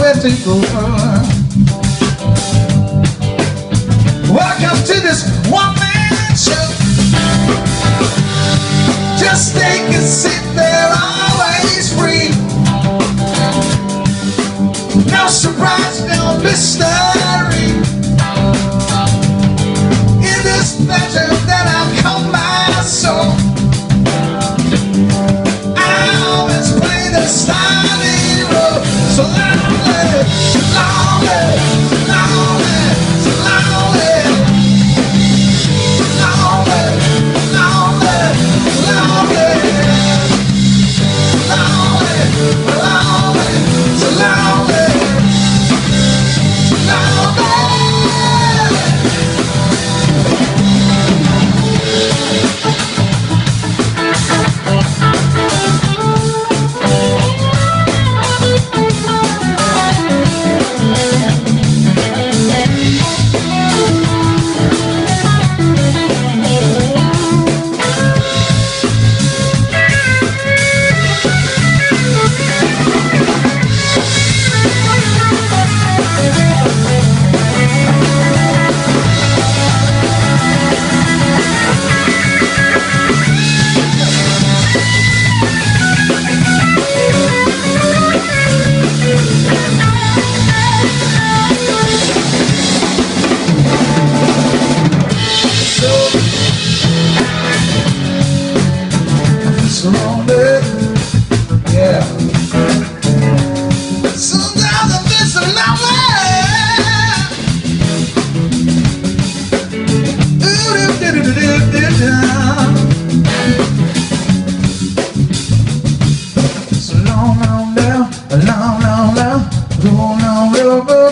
let it go. Welcome to this one-man show. Just take a seat, they're always free. No surprise, no mystery. In this pleasure that I've come my soul, I always play the starting role. So lonely, lonely, lonely, so lonely, lonely, lonely, lonely, lonely, lonely, so lonely, lonely. Long, long, long, long, long, long, long, long, long, long.